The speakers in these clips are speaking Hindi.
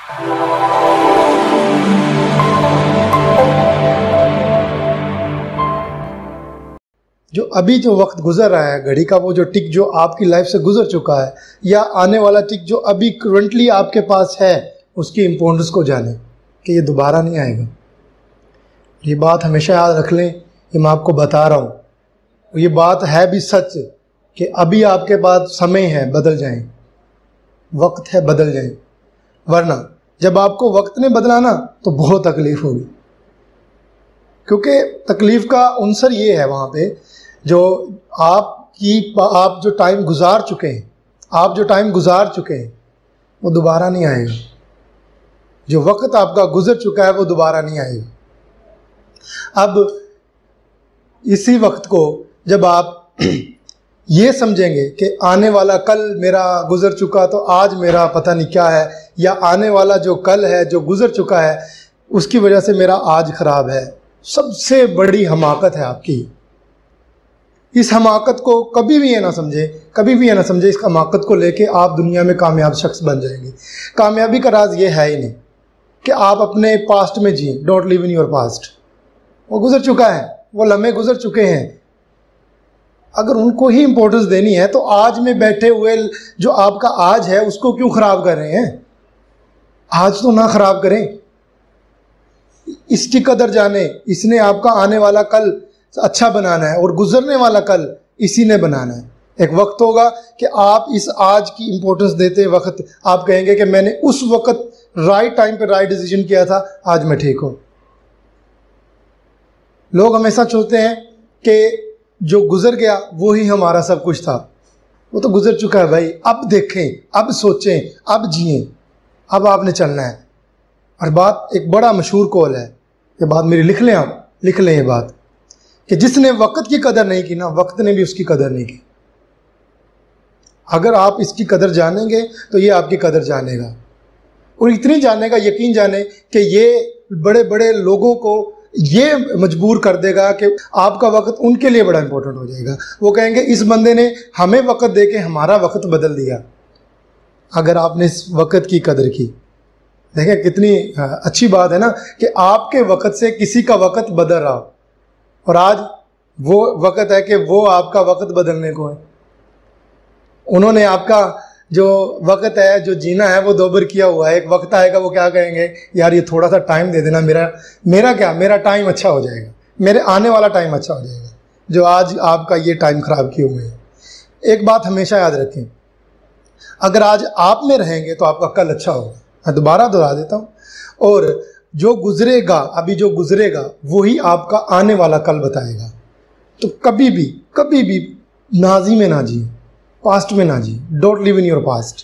जो अभी जो वक्त गुजर रहा है, घड़ी का वो जो टिक जो आपकी लाइफ से गुजर चुका है, या आने वाला टिक जो अभी करंटली आपके पास है, उसकी इम्पोर्टेंस को जाने कि ये दोबारा नहीं आएगा। ये बात हमेशा याद रख लें, ये मैं आपको बता रहा हूँ। ये बात है भी सच कि अभी आपके पास समय है, बदल जाएं, वक्त है, बदल जाएं, वरना जब आपको वक्त ने बदला ना तो बहुत तकलीफ होगी। क्योंकि तकलीफ का अंसर ये है वहाँ पे, जो आप जो टाइम गुजार चुके हैं, वो दोबारा नहीं आएगा। जो वक्त आपका गुजर चुका है वो दोबारा नहीं आएगा। अब इसी वक्त को जब आप ये समझेंगे कि आने वाला कल मेरा गुजर चुका तो आज मेरा पता नहीं क्या है, या आने वाला जो कल है जो गुजर चुका है उसकी वजह से मेरा आज ख़राब है, सबसे बड़ी हमाकत है आपकी। इस हमाकत को कभी भी ये ना समझे, इस हमाकत को लेके आप दुनिया में कामयाब शख्स बन जाएंगे। कामयाबी का राज ये है ही नहीं कि आप अपने पास्ट में जिए। Don't live in your past. वो गुजर चुका है, वो लम्हे गुजर चुके हैं। अगर उनको ही इम्पोर्टेंस देनी है तो आज में बैठे हुए जो आपका आज है उसको क्यों ख़राब कर रहे हैं? आज तो ना ख़राब करें, इसकी कदर जाने। इसने आपका आने वाला कल अच्छा बनाना है और गुजरने वाला कल इसी ने बनाना है। एक वक्त होगा कि आप इस आज की इम्पोर्टेंस देते वक्त आप कहेंगे कि मैंने उस वक्त राइट टाइम पे राइट डिसीजन किया था, आज मैं ठीक हूँ। लोग हमेशा सोचते हैं कि जो गुजर गया वो ही हमारा सब कुछ था। वो तो गुजर चुका है भाई। अब देखें, अब सोचें, अब जिएं, अब आपने चलना है। और बात एक बड़ा मशहूर कौल है, ये बात मेरी लिख लें, आप लिख लें ये बात, कि जिसने वक्त की कदर नहीं की ना, वक्त ने भी उसकी कदर नहीं की। अगर आप इसकी कदर जानेंगे तो ये आपकी कदर जानेगा, और इतनी जानेगा, यकीन जाने कि ये बड़े बड़े लोगों को ये मजबूर कर देगा कि आपका वक्त उनके लिए बड़ा इंपॉर्टेंट हो जाएगा। वो कहेंगे इस बंदे ने हमें वक्त दे के हमारा वक्त बदल दिया। अगर आपने इस वक्त की कदर की, देखें कितनी अच्छी बात है ना कि आपके वक्त से किसी का वक्त बदल रहा, और आज वो वक्त है कि वो आपका वक्त बदलने को है। उन्होंने आपका जो वक्त है, जो जीना है, वो दोबर किया हुआ है। एक वक्त आएगा वो क्या कहेंगे, यार ये थोड़ा सा टाइम दे देना, मेरा टाइम अच्छा हो जाएगा, मेरे आने वाला टाइम अच्छा हो जाएगा, जो आज आपका ये टाइम ख़राब किए हुए हैं। एक बात हमेशा याद रखें, अगर आज आप में रहेंगे तो आपका कल अच्छा होगा। मैं दोबारा दोहरा देता हूँ, और जो गुजरेगा, अभी जो गुजरेगा वही आपका आने वाला कल बताएगा। तो कभी भी नाजी में ना जिए, पास्ट में ना जिए। Don't live in your past.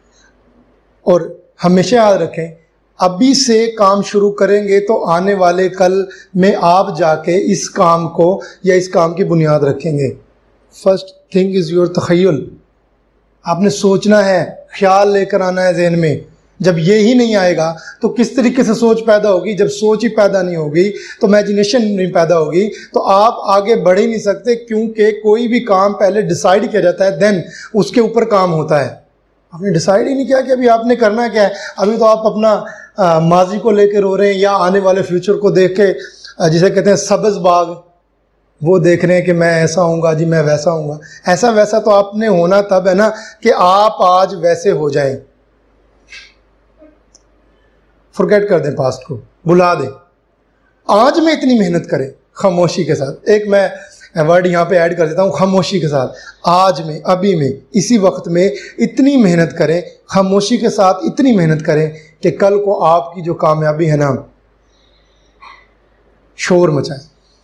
और हमेशा याद रखें, अभी से काम शुरू करेंगे तो आने वाले कल में आप जाके इस काम को या इस काम की बुनियाद रखेंगे। फर्स्ट थिंग इज़ योर तख़य्युल। आपने सोचना है, ख्याल लेकर आना है जहन में। जब ये ही नहीं आएगा तो किस तरीके से सोच पैदा होगी? जब सोच ही पैदा नहीं होगी तो इमेजिनेशन नहीं पैदा होगी, तो आप आगे बढ़ ही नहीं सकते। क्योंकि कोई भी काम पहले डिसाइड किया जाता है, देन उसके ऊपर काम होता है। आपने डिसाइड ही नहीं किया कि अभी आपने करना क्या है। अभी तो आप अपना माजी को लेकर रो रहे हैं, या आने वाले फ्यूचर को देख के, जिसे कहते हैं सब्ज़ बाग, वो देख रहे हैं कि मैं ऐसा होऊंगा जी, मैं वैसा होऊंगा। ऐसा वैसा तो आपने होना तब है ना कि आप आज वैसे हो जाएं। फॉरगेट कर दें, पास्ट को भुला दें। आज में इतनी मेहनत करें खामोशी के साथ। एक मैं वर्ड यहाँ पे ऐड कर देता हूँ, खामोशी के साथ। आज में, अभी में, इसी वक्त में इतनी मेहनत करें, खामोशी के साथ इतनी मेहनत करें कि कल को आपकी जो कामयाबी है ना, शोर मचाए,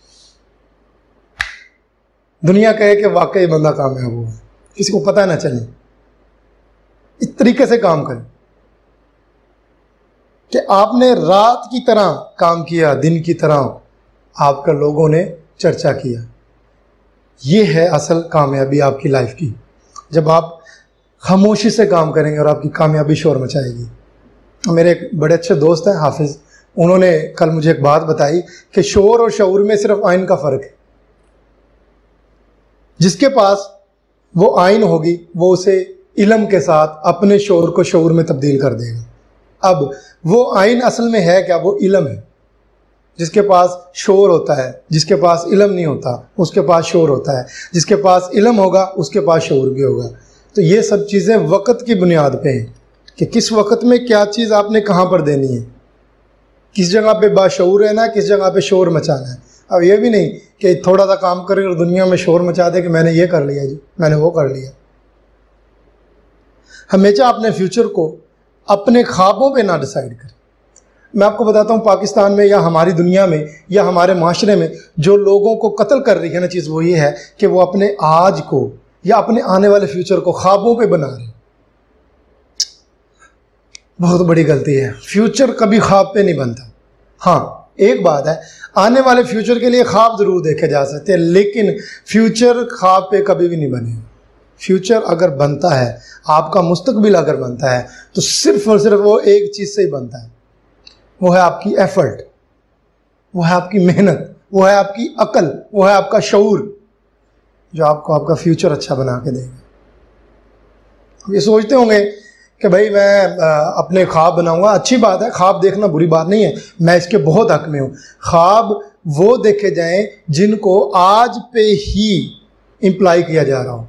दुनिया कहे कि वाकई बंदा कामयाब हुआ, किसी को पता ना चले। इस तरीके से काम करें कि आपने रात की तरह काम किया, दिन की तरह आपका लोगों ने चर्चा किया। ये है असल कामयाबी आपकी लाइफ की, जब आप खामोशी से काम करेंगे और आपकी कामयाबी शोर मचाएगी। मेरे एक बड़े अच्छे दोस्त हैं हाफिज़, उन्होंने कल मुझे एक बात बताई कि शोर और शऊर में सिर्फ आइन का फ़र्क है। जिसके पास वो आइन होगी वो उसे इल्म के साथ अपने शोर को शऊर में तब्दील कर देगा। अब वो आइन असल में है क्या? वो इल्म है। जिसके पास शोर होता है, जिसके पास इल्म नहीं होता उसके पास शोर होता है, जिसके पास इल्म होगा उसके पास शोर भी होगा। तो ये सब चीज़ें वक़्त की बुनियाद पे हैं कि किस वक़्त में क्या चीज़ आपने कहाँ पर देनी है, किस जगह पे बाशऊर रहना है, किस जगह पे शोर मचाना है। अब ये भी नहीं कि थोड़ा सा काम करे और दुनिया में शोर मचा दे कि मैंने ये कर लिया जी, मैंने वो कर लिया। हमेशा अपने फ्यूचर को अपने ख्वाबों पे ना डिसाइड करें। मैं आपको बताता हूँ, पाकिस्तान में या हमारी दुनिया में या हमारे माशरे में जो लोगों को कत्ल कर रही है ना चीज़, वो ये है कि वो अपने आज को या अपने आने वाले फ्यूचर को ख्वाबों पे बना रहे हैं। बहुत बड़ी गलती है। फ्यूचर कभी ख्वाब पे नहीं बनता। हाँ, एक बात है, आने वाले फ्यूचर के लिए ख्वाब ज़रूर देखे जा सकते हैं, लेकिन फ्यूचर ख्वाब पे कभी भी नहीं बने। फ्यूचर अगर बनता है, आपका मुस्तकबिल अगर बनता है, तो सिर्फ और सिर्फ वो एक चीज़ से ही बनता है, वो है आपकी एफर्ट, वो है आपकी मेहनत, वो है आपकी अकल, वो है आपका शऊर, जो आपको आपका फ्यूचर अच्छा बना के देगा। ये सोचते होंगे कि भाई मैं अपने ख्वाब बनाऊंगा। अच्छी बात है, ख्वाब देखना बुरी बात नहीं है, मैं इसके बहुत हक में हूँ। ख्वाब वो देखे जाएं जिनको आज पे ही इम्प्लाई किया जा रहा हो,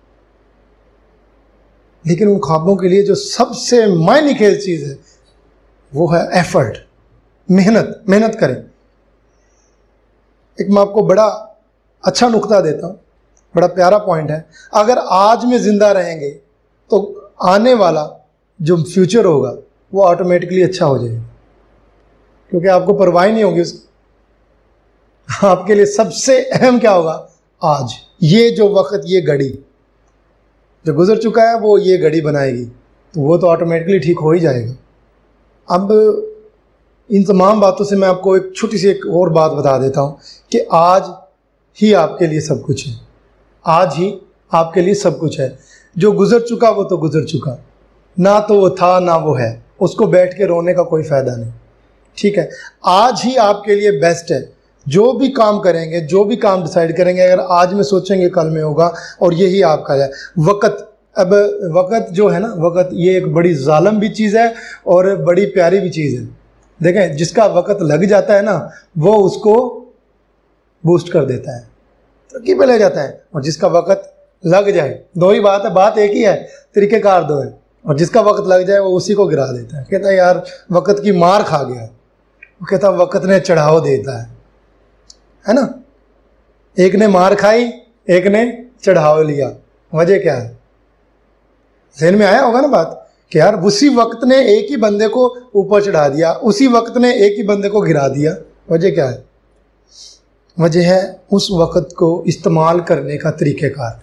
लेकिन उन ख्वाबों के लिए जो सबसे मायने खेल चीज़ है वो है एफर्ट, मेहनत। मेहनत करें। एक मैं आपको बड़ा अच्छा नुक्ता देता हूँ, बड़ा प्यारा पॉइंट है। अगर आज में ज़िंदा रहेंगे तो आने वाला जो फ्यूचर होगा वो ऑटोमेटिकली अच्छा हो जाएगा, क्योंकि आपको परवाह नहीं होगी उसकी। आपके लिए सबसे अहम क्या होगा? आज। ये जो वक्त, ये घड़ी जो गुजर चुका है वो ये घड़ी बनाएगी, तो वो तो ऑटोमेटिकली ठीक हो ही जाएगा। अब इन तमाम बातों से मैं आपको एक छोटी सी एक और बात बता देता हूँ कि आज ही आपके लिए सब कुछ है। आज ही आपके लिए सब कुछ है। जो गुजर चुका वो तो गुजर चुका, ना तो वो था ना वो है, उसको बैठ के रोने का कोई फ़ायदा नहीं। ठीक है, आज ही आपके लिए बेस्ट है। जो भी काम करेंगे, जो भी काम डिसाइड करेंगे, अगर आज में सोचेंगे कल में होगा, और यही आपका है वक़्त। अब वक़्त जो है ना, वक़्त ये एक बड़ी जालिम भी चीज़ है और बड़ी प्यारी भी चीज़ है। देखें, जिसका वक़्त लग जाता है ना, वो उसको बूस्ट कर देता है, तरक्की पे ले जाता है। और जिसका वक़्त लग जाए, दो ही बात है, बात एक ही है, तरीक़ेकार दो है। और जिसका वक़्त लग जाए वो उसी को गिरा देता है। कहता है यार वक़्त की मार खा गया, वो कहता है वक़्त ने चढ़ाव देता है ना। एक ने मार खाई, एक ने चढ़ाव लिया। वजह क्या है? ज़हन में आया होगा ना बात कि यार उसी वक्त ने एक ही बंदे को ऊपर चढ़ा दिया, उसी वक्त ने एक ही बंदे को गिरा दिया। वजह क्या है? वजह है उस वक्त को इस्तेमाल करने का तरीक़ेकार।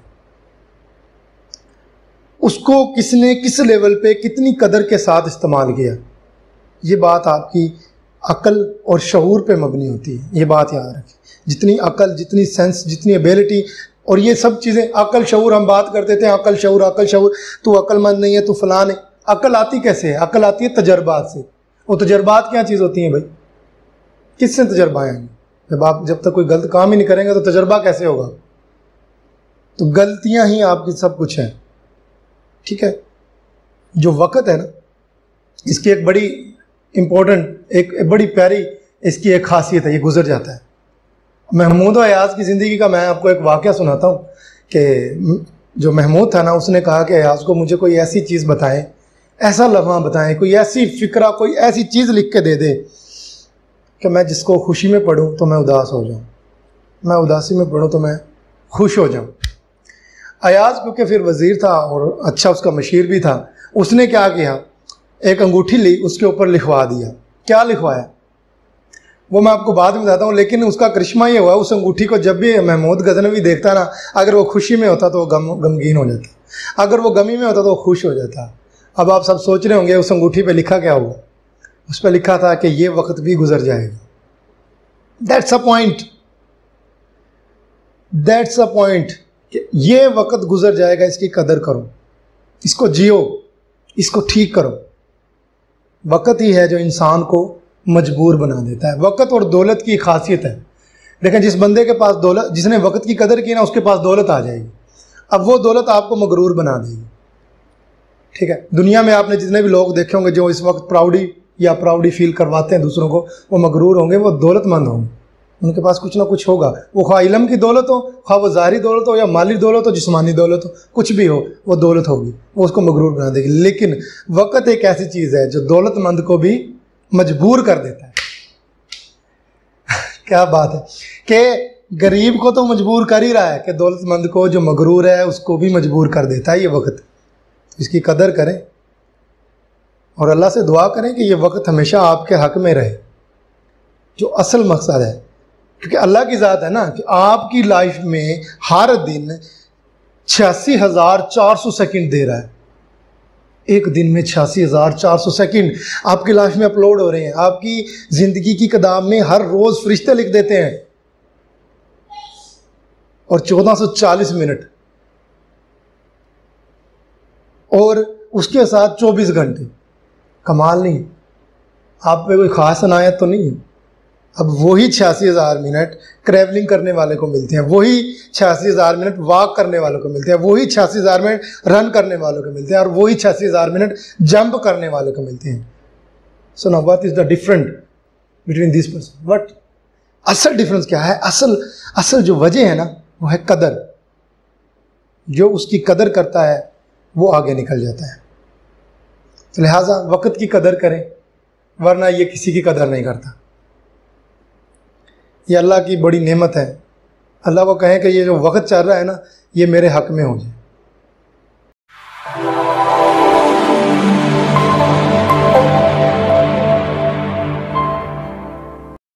उसको किसने किस लेवल पे कितनी कदर के साथ इस्तेमाल किया। ये बात आपकी अकल और शऊर पे मबनी होती है। ये बात याद रखें। जितनी अकल, जितनी सेंस, जितनी एबिलिटी, और ये सब चीज़ें, अकल शऊर हम बात करते थे, अकल शऊर, अकल शऊर, तू अक्लमंद नहीं है, तू फलान है। अकल आती कैसे है? अकल आती है तजर्बात से। वो तजर्बात क्या चीज़ होती हैं भाई? किससे तजर्बा आएंगे? जब तक कोई गलत काम ही नहीं करेंगे तो तजर्बा कैसे होगा? तो गलतियां ही आपकी सब कुछ है। ठीक है, जो वक़्त है ना, इसकी एक बड़ी इम्पोर्टेंट, एक बड़ी प्यारी इसकी एक खासियत है, ये गुजर जाता है। महमूद और अयाज़ की ज़िंदगी का मैं आपको एक वाक़या सुनाता हूँ कि जो महमूद था ना, उसने कहा कि अयाज़ को मुझे कोई ऐसी चीज़ बताएं, ऐसा लम्हा बताएं, कोई ऐसी फ़िक्रा, कोई ऐसी चीज़ लिख के दे दे कि मैं जिसको खुशी में पढ़ूँ तो मैं उदास हो जाऊँ, मैं उदासी में पढ़ूँ तो मैं खुश हो जाऊँ। अयाज़ क्योंकि फिर वज़ीर था और अच्छा उसका मशीर भी था, उसने क्या किया, एक अंगूठी ली, उसके ऊपर लिखवा दिया। क्या लिखवाया वो मैं आपको बाद में बताता हूँ, लेकिन उसका करिश्मा ये हुआ, उस अंगूठी को जब भी महमूद गज़नवी देखता ना, अगर वो खुशी में होता तो वो गमगीन हो जाता, अगर वो गमी में होता तो वो खुश हो जाता। अब आप सब सोच रहे होंगे उस अंगूठी पे लिखा क्या होगा? उस पर लिखा था कि ये वक्त भी गुजर जाएगा। That's a point, that's a point. ये वक्त गुजर जाएगा, इसकी कदर करो, इसको जियो, इसको ठीक करो। वक्त ही है जो इंसान को मजबूर बना देता है। वक्त और दौलत की खासियत है। देखें, जिस बंदे के पास दौलत, जिसने वक्त की कदर की ना, उसके पास दौलत आ जाएगी। अब वो दौलत आपको मगरूर बना देगी। ठीक है, दुनिया में आपने जितने भी लोग देखे होंगे जो इस वक्त प्राउडी फील करवाते हैं दूसरों को, वो मगरूर होंगे, वो दौलतमंद होंगे, उनके पास कुछ ना कुछ होगा। वो खा इल्म की दौलत हो, खा वो ज़ाहिरी दौलत हो, या माली दौलत हो, जिस्मानी दौलत हो, कुछ भी हो, वो दौलत होगी, वो उसको मगरूर बना देगी। लेकिन वक़्त एक ऐसी चीज़ है जो दौलतमंद को भी मजबूर कर देता है। क्या बात है कि गरीब को तो मजबूर कर ही रहा है, कि दौलतमंद को जो मगरूर है उसको भी मजबूर कर देता है ये वक्त। इसकी कदर करें और अल्लाह से दुआ करें कि ये वक्त हमेशा आपके हक में रहे, जो असल मकसद है। क्योंकि अल्लाह की ज़ात है ना कि आपकी लाइफ में हर दिन 86,400 सेकंड दे रहा है। एक दिन में 86,400 सेकंड आपकी लाइफ में अपलोड हो रहे हैं। आपकी ज़िंदगी की किताब में हर रोज़ फरिश्ते लिख देते हैं। और 1440 मिनट और उसके साथ 24 घंटे। कमाल नहीं? आप पे कोई ख़ास अनायत तो नहीं है। अब वही 86,000 मिनट ट्रैवलिंग करने वाले को मिलते हैं, वही 86,000 मिनट वॉक करने वालों को मिलते हैं, वही 86,000 मिनट रन करने वालों को मिलते हैं, और वही 86,000 मिनट जंप करने वालों को मिलते हैं। So now what is the different between this person? What असल डिफरेंस क्या है? असल जो वजह है ना वो है कदर। जो उसकी कदर करता है वो आगे निकल जाता है। तो लिहाजा वक़्त की कदर करें, वरना ये किसी की कदर नहीं करता। ये अल्लाह की बड़ी नेमत है। अल्लाह को कहें कि ये जो वक्त चल रहा है ना, ये मेरे हक में हो जाए।